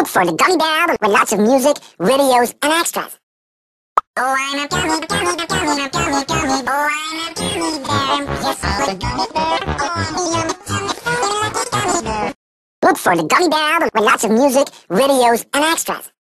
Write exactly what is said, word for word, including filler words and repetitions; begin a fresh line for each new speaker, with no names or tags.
Look for the Gummy Bear album with lots of music, videos, and extras. Oh, I'm a gummy, gummy, gummy, gummy, gummy. Oh, I'm a gummy bear. Yes, I'm a gummy bear. Oh, I'm a gummy, gummy, lucky gummy bear. Look for the Gummy Bear album with lots of music, videos, and extras.